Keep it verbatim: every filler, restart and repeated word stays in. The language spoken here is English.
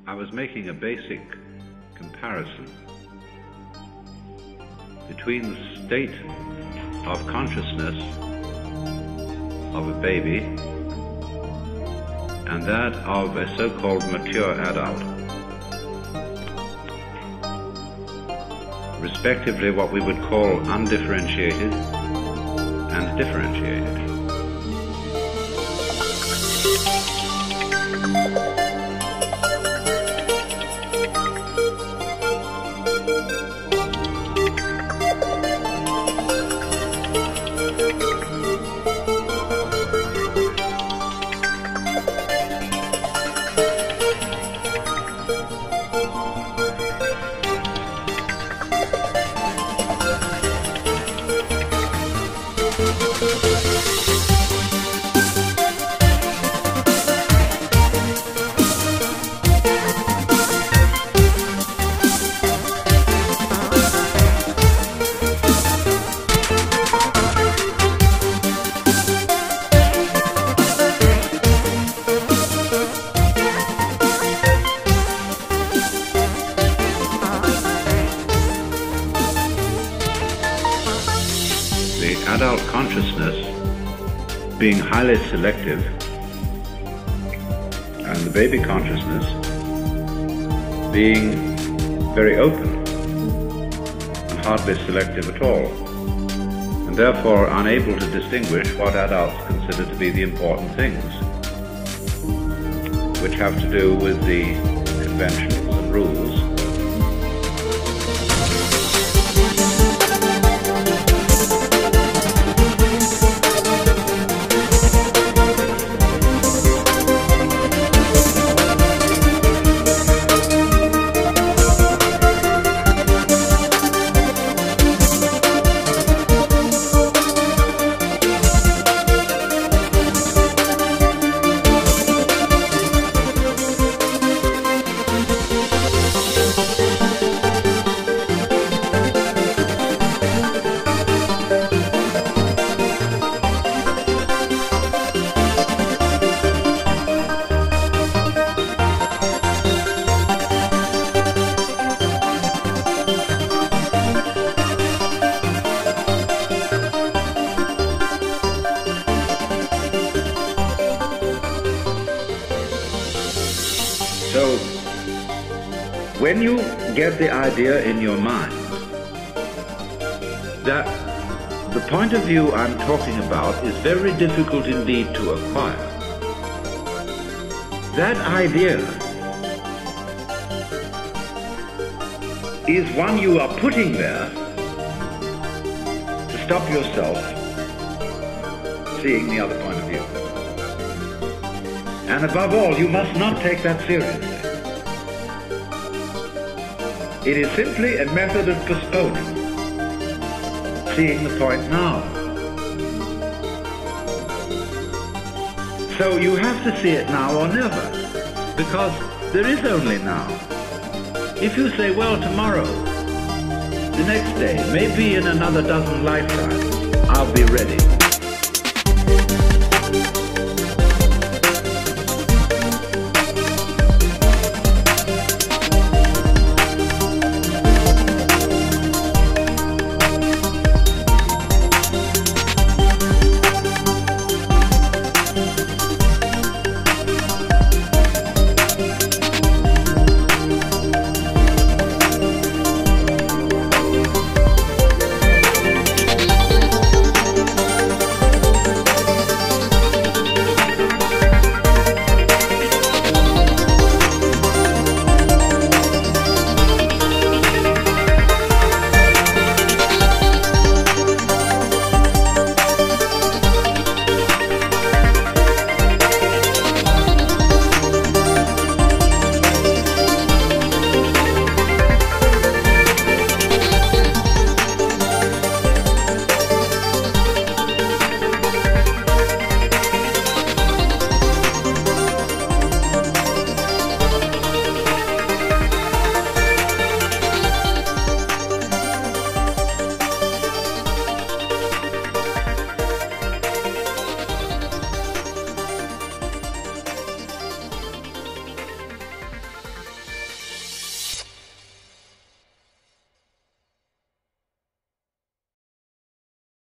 I was making a basic comparison between the state of consciousness of a baby and that of a so-called mature adult, respectively what we would call undifferentiated and differentiated. The adult consciousness being highly selective and the baby consciousness being very open and hardly selective at all, and therefore unable to distinguish what adults consider to be the important things, which have to do with the conventions and rules. So, when you get the idea in your mind that the point of view I'm talking about is very difficult indeed to acquire, that idea is one you are putting there to stop yourself seeing the other point of view. And above all, you must not take that seriously. It is simply a method of postponing, seeing the point now. So you have to see it now or never, because there is only now. If you say, well, tomorrow, the next day, maybe in another dozen lifetimes, I'll be ready.